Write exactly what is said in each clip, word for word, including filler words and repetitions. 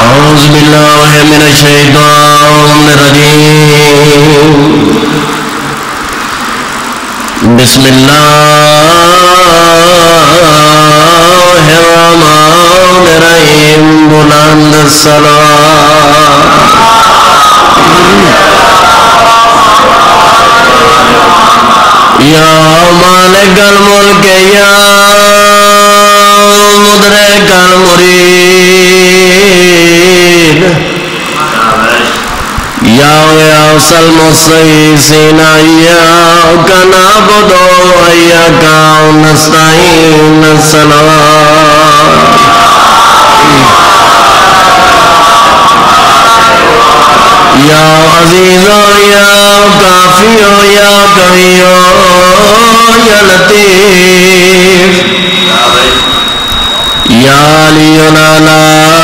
أعوذ بالله من الشيطان الرجيم بسم الله الرحمن الرحيم بلند الصلاة یا مالک الملک یا مدرک المرید یا غیاث المستغیثین ایاک نعبد و ایاک نستعین الصلاة یا عزیز یا کافی یا قوی یا لطیف یا علی لالا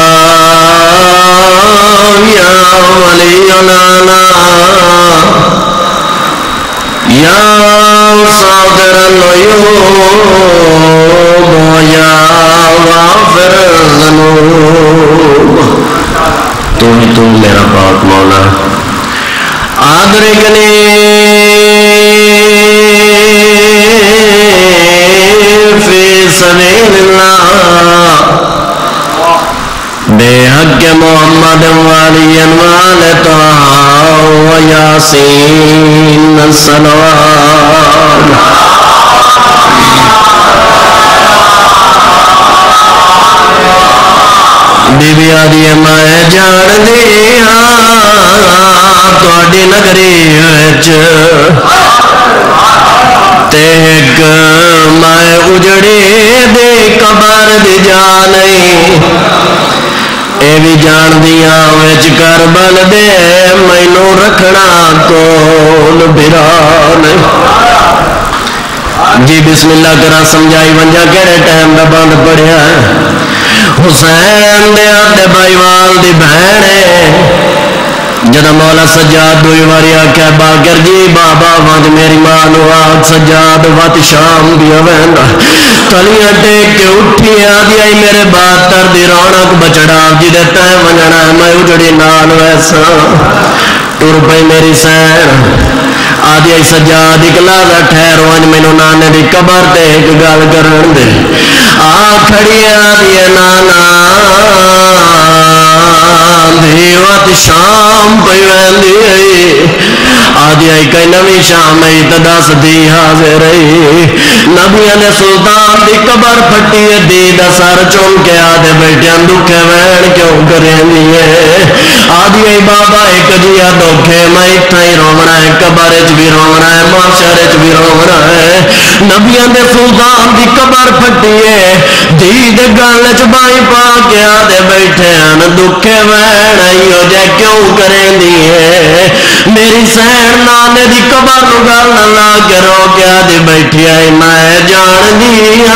یا ولی لالا یا صادر العیوب یا غافر الذنوب تو ہی تو میرا پاک مولا آدرکنی فی سبیل اللہ بے حق محمد والی انوال طہا و یاسین الصلوات بی بی آدھی میں جان دیا تواڈی نگری وچ تے ایک میں اجڑی دے قبر دی جانی اے بھی جان دیا وچ کربل دے مینوں رکھنا کول بھرا نہیں جی بسم اللہ کرا سمجھائی ونجا کہڑے ٹائم دا بند پڑھیا ہے حسین دے آتے بھائی وال دی بہن ہے جدہ مولا سجاد دوئی واری آکھا باکر جی بابا وانج میری ماں نو آگ سجاد وات شام دیا ویندا تلیاں ٹیک کے اٹھی آدھی آئی میرے باتر دی رونق بچڑا جی دیتا ہے ونجنا ہے میں اجڑی نال ویسا ٹور پئی میری سین آدھی آئی سجاد ایک لازہ ٹھہرو انج میں نو نانے دی قبر تے ایک گال کرن دے آ کھڑی آدھی نانا دیوات شام پئی ویندی آدھی آئی کئی نوی شام ای تداس دی حاضر رہی نبیان سلطان دی قبر پھٹی دید سر چون کے آدھے بیٹھیاں دکھے وین کیوں کریں دیئے آدھی آئی بابا ایک جیا دکھے میں اتھائی رومنا ہے قبر اچ بھی رومنا ہے معاشر اچ بھی رومنا ہے نبیان دے سلطان دی قبر پھٹی ہے دید گلچ بائی پا کے آدھے بیٹھے ہیں دکھے وین ایو جے کیوں کریں دیئے میری سین نانے دی قبر نو گل نہ کے رو کے آدھی بیٹھی آئی میں جان دیا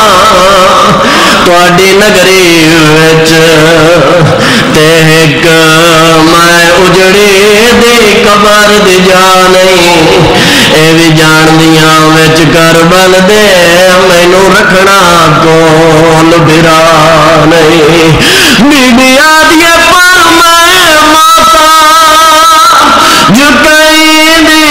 تواڈی نگری وچ تے ایک میں اجڑی دی قبر دی جانی اے بھی جان دیا وچ کربل دے مینوں رکھنا کول بھرا نہیں بی بی آدھی پر میں ماتا جھکائی دی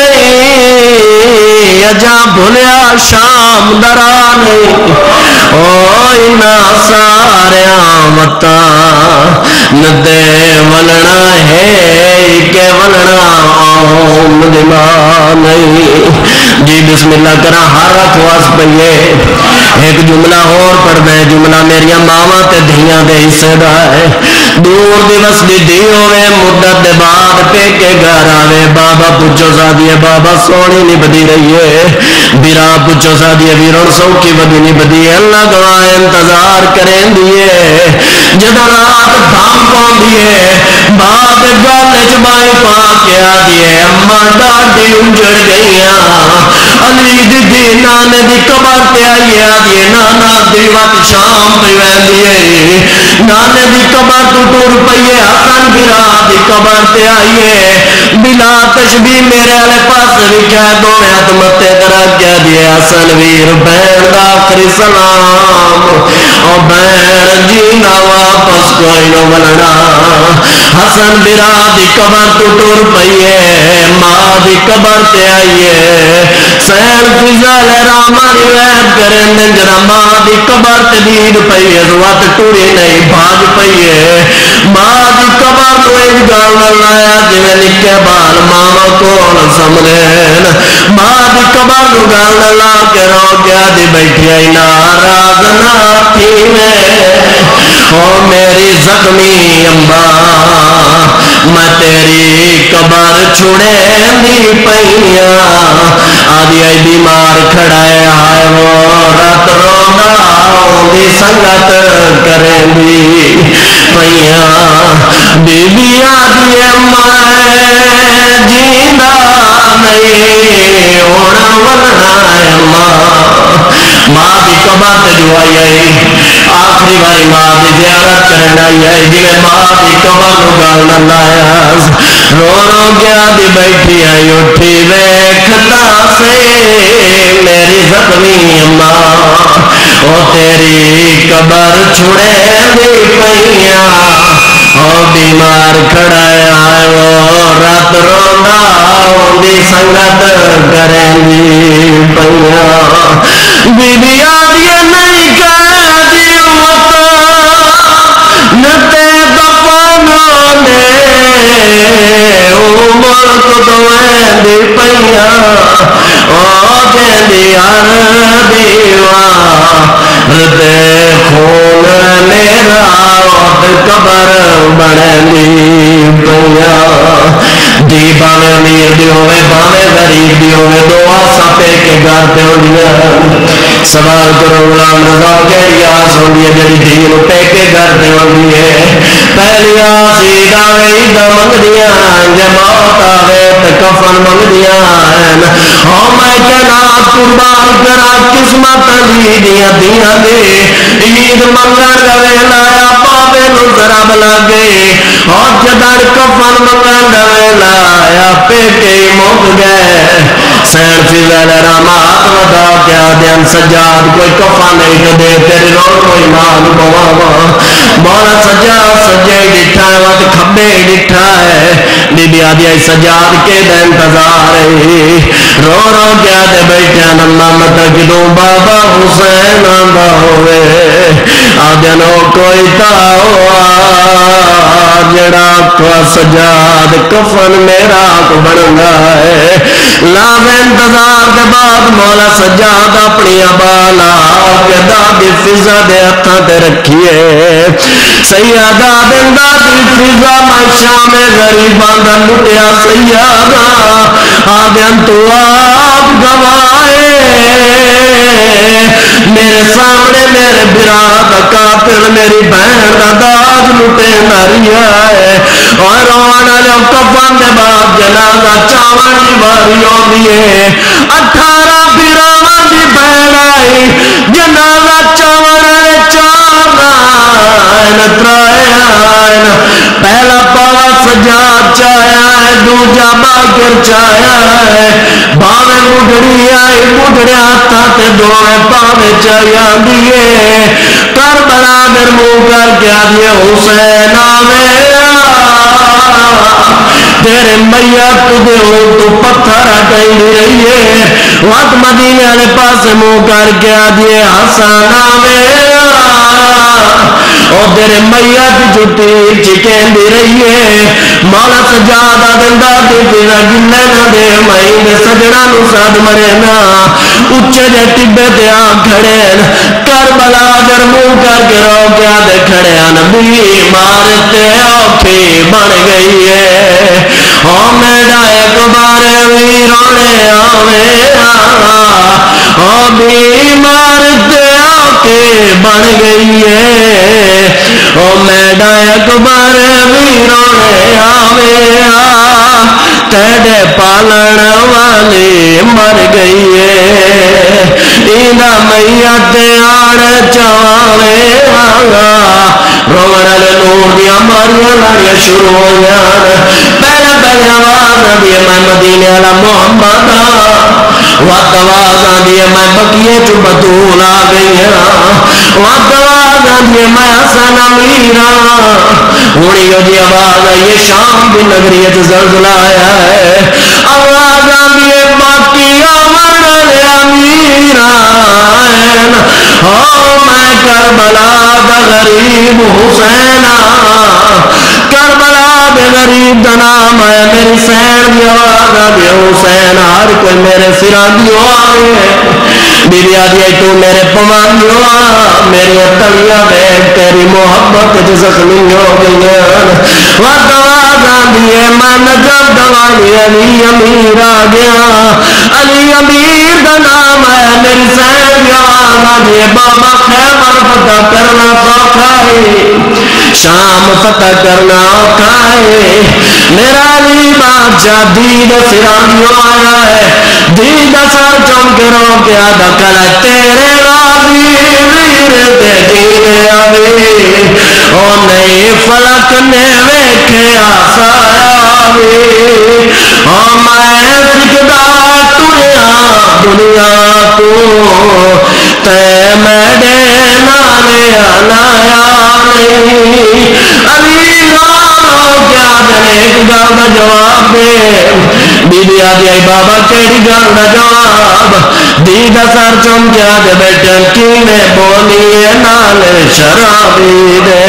نہیں اجا بھولیا شام درا نہیں او اینا سارے آمتا ندے ولنا ہے کہ ولنا آم دماغ نہیں جی بسم اللہ کرا ہر رکھ واس پئیے ایک جملہ اور پڑھ دے جملہ میری ماما تے دھیاں دے حصے دا ہے دور دیوس دی دی ہوئے مدت دے بعد پہ کے گھر آوے بابا پوچھو سا دیئے بابا سونی نہیں بدی رہی ہے بیرا پوچھو سا دیئے ویرون سوکی بدی نہیں بدی ہے اللہ گواہ انتظار کریں دیئے جدہ رات دھام کون دیئے بات گالچ بائی پا کے آ دیئے اممہ ڈاڈی انجڑ گئیاں علی دی دی نانے دی قبر تے آئیے آ دیئے نانا دی وقت شام پہ وین دیئے نانے دی قبر تو ٹور پئیے حسن برا دی قبر تے آئیے بلا تشبیح میرے والے پاس لکھا ہے دو ہاتھ متے درا کیا دیے حسن ویر بہن دا آخری سلام او بہن جینا واپس کوئی نو ملنا حسن برا دی قبر تو ٹور پئیے ماں دی قبر تے آئیے سین فضا لہراما روایت کریں دن جنا ماں دی قبر تے دید پئیے روات ٹوری نہیں بھاج پئیے ماں دی قبر تو ایک گال لایا جویں نکے بال ماما کول سملین ماں دی قبر تو گال لا کے رو گیا دی بیٹھی آئی ناراض نہ تھی میں او میری زخمی امبا میں تیری قبر چھوڑے دی پئیاں آدھی آئی بیمار کھڑائے آئے وہ رات رونا دی سنگت کریں دی پئیاں بی بی آدھی میں جیندہ نہیں ہونا ولنا ہے ماں ماں دی قبر تے جو آئی آئی آخری باری ماں دی زیارت کرنا آئی آئی جی ماں دی قبر نو گال نہ لایا رو رو گیا دی بیٹھی آئی اٹھی ویکھتا سے میری زخمی ماں او تیری قبر چھڑے دی پئیاں او بیمار کھڑائے آئے وہ رات رونا دی سنگت کریں دی پئیاں بی بی آدھی نہیں کہہ دی امتا نتے دفنوں نے عمر کو دویں دی پئیاں او جن دی ہر دیوان ردے خون میرا قبر بڑھیں دی پئیاں دی باوے امیر دی ہوئے باوے غریب دی ہوئے دو آسا پہ کے گھر تے ہوندیاں سوال کرو غلام رضا کہڑی آس ہوندی ہے جڑی دین پہ کے گھر تے ہوندی ہے پہلی آس عید آوے عید منگدیاں جے موت آوے تے کفن منگدیاں او میں کہنا قربان کرا قسمت دی دیاں دیاں دے عید منگن گوے لایا پاوے نو ذرا بلا گے اور جدار کفن منگن گوے لایا پہ کے موت گئے سین فضل رحمات ودا کیا دین سجاد کوئی کفن نہیں تو دے تیرے رو کوئی مان بواوا مولا سجاد سجے ڈٹھا ہے وقت کھبے ڈٹھا ہے بی بی آدھی آئی سجاد کے دے انتظار ہے رو رو کیا دے بیٹھے نمہ متقدوں بابا حسین آندہ ہوئے آدھنوں کوئی تاؤ جڑا کو سجاد کفن میرا کو بنگا ہے لام انتظار دے بعد مولا سجاد اپنی ابالا کے دادی فضا دے ہتھاں تے رکھیے سیادہ دن دادی فضا میں شام غریباں دا لٹیا سیادہ آدھن تو آپ گوائے میرے سامنے میرے براد قاتل میری بہن دا داج لٹے ناریا ہے اور روانہ لے کفن دے بعد جنازہ چاون دی باری ہوندی ہے اٹھارہ پیراواں دی بہن آئی جنازہ چاون والے چاون ترائے آئین پہلا پاوا سجاد چایا ہے دوجا باکر چایا ہے باوے مڈڑی آئی مڈڑے ہاتھاں تے دوے پاوے چایا دیے کربلا در منہ کر کے آدھے حسین آوے تیرے میت تجھے ہو تو پتھر ہٹائی رہی ہے وقت مدینے والے پاس منہ کر کے آدھے حسن آوے اور تیرے میت جھوٹی چکین دی رہی ہے مولا سجادہ دندا دی پیرا گلے نہ دے مائی دے سجڑا نو ساد مرے نا اچھے جے ٹبے تے آ کھڑے کربلا در منہ کر کے رو کیا دے کھڑے نبی مارتے اوکھی بن گئی ہے او میرا ایک بار ویرونے آوے او بیمار تے اوکھی بن گئی ہے او میرا ایک بار ویرونے آوے تیرے پالن والی مر گئی ہے اینا میت آڑ چواوے آگا روڑل نور دیا ماریاں لڑیا شروع ہو جان پہلے پہلے آواز آدھی ہے میں مدینے والا محمد وقت آواز آدھی ہے میں بقیے چو بطول آ گئی ہاں وقت آواز دیے میں حسن امیرہ اڑی ہو جی آواز آئیے شام کی نگریت زلزلہ آیا ہے آواز آئیے باقی آمن امیرہ ہو میں کربلا دا غریب حسینہ کربلا دے غریب دا نام ہے میری سین دی آواز آئیے حسین ہر کوئی میرے سران دیو آئے بیوی آدھی ہے تو میرے پمان دیو آ میری اتلیاں بیٹھ تیری محبت جو زخمی ہو گئی وقت آواز آدھی ہے میں نجب دوانی علی امیر آ گیا علی امیر دا نام ہے میری سین دی آواز آدھی ہے بابا خیمر فتح کرنا سوکھا ہے شام فتح کرنا اوکھا ہے میرا علی بادشاہ دید سرانیوں آیا ہے دید سر چونکے رو کے آدھا کلا تیرے راضی ویر دے دینے آوے او نئی فلک نے ویکھے آسایا آوے او میں سکدہ ٹویا دنیا کو تے میڈے نانے آنایا نہیں علی رانو کیا دنے ایک گل دا جواب دے بی بی آدھی آئی بابا کیڑی گل دا جواب دیدہ سر چم کیا دے بیٹھن کینے بولی نال شرابی دے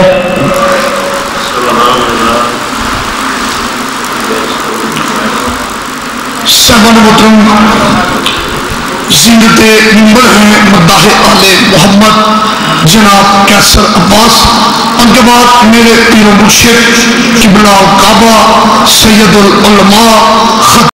سبن محترم زینت منبر ہیں مداح آل محمد جناب کیسر عباس ان کے بعد میرے پیر و مرشد قبلہ کعبہ سید العلماء